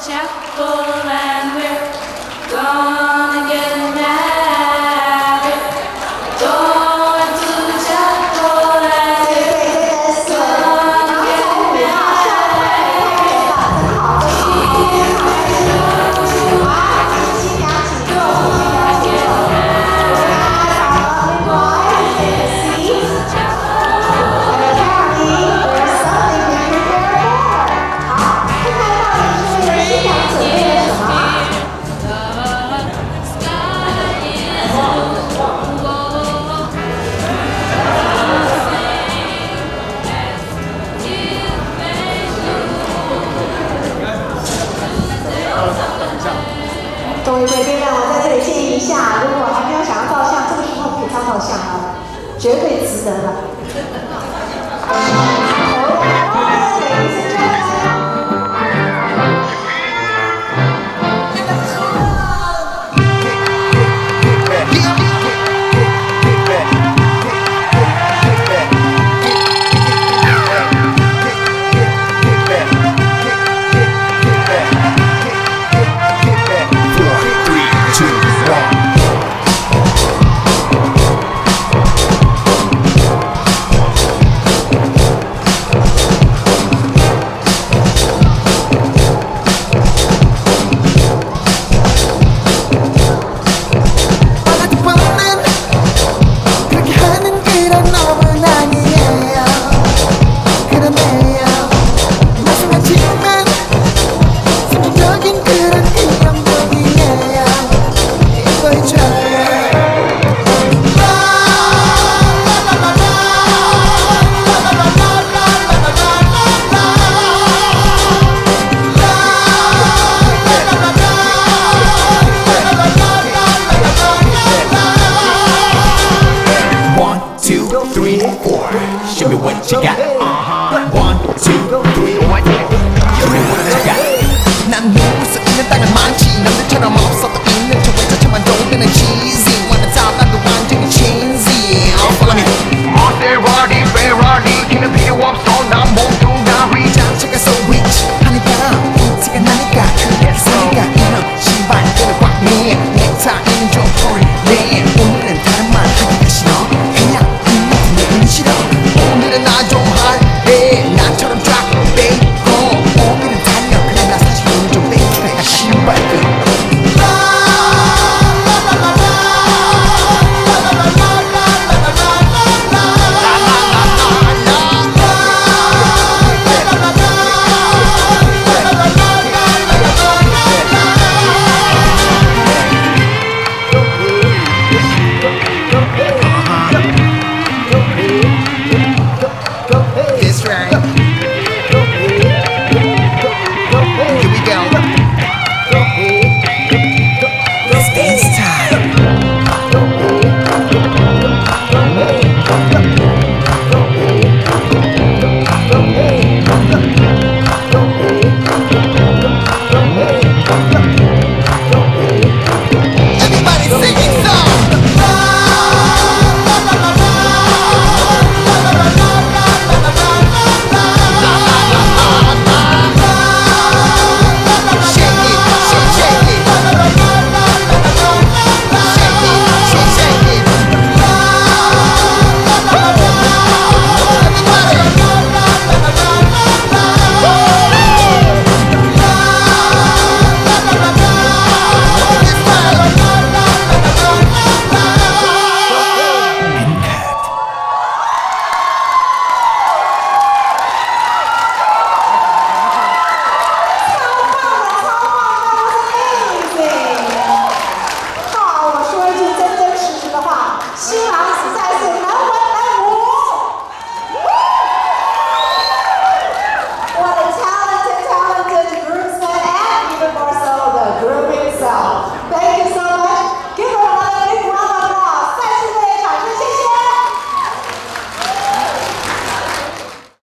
chapel and we're gonna get married. Going to the chapel and we're gonna get 各位贵宾们，我在这里建议一下，如果还没有想要照相，这个时候可以照照相啊，绝对值得的。 Show me what you got. 1, 2, 3, 4. Show me what you got. 난 누울 수 있는 땅은